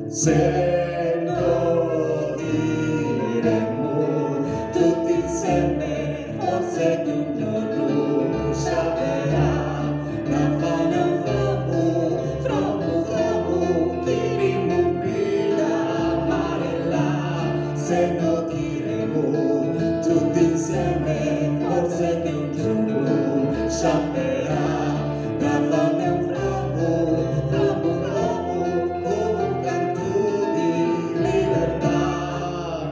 Se lo diremo tutti insieme, forse che un giorno sciaperà la fame un fromo, chi rimbambirà mare là. Se lo diremo tutti insieme, forse che un giorno sciaperà la fame un fromo, come un canto di libertà.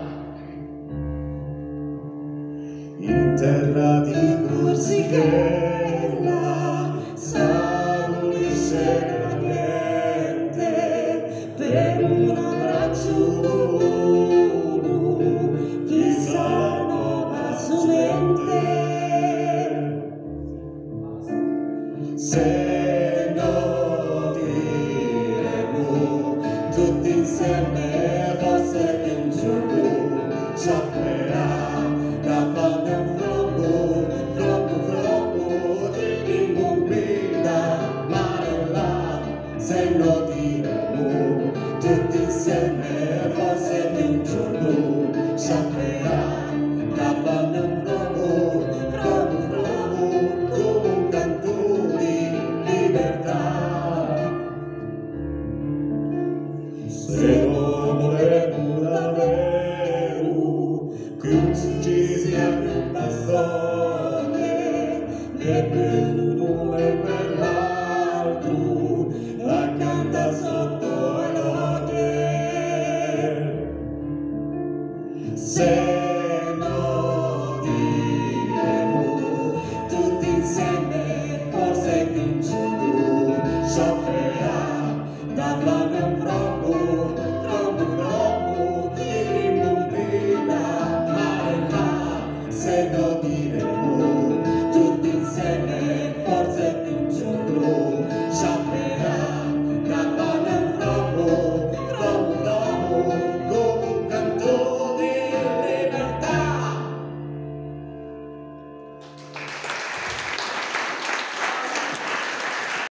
In terra di Corsichella s'allunisce l'ambiente per un abbraccio, chissà nuova sumente. Se lo diremo tutti insieme, forse che un giorno sciaperà la fame un fromo, ti rimbombina mare là. Se lo diremo tutti insieme, forse che un giorno sciaperà la fame un fromo, come un canto di libertà. Se lo volevo davvero, che non ci sia più passione, né per l'uno né per l'altro, accanto sotto l'occhio. Se lo diremo tutti insieme, forse che un giorno sciaperà da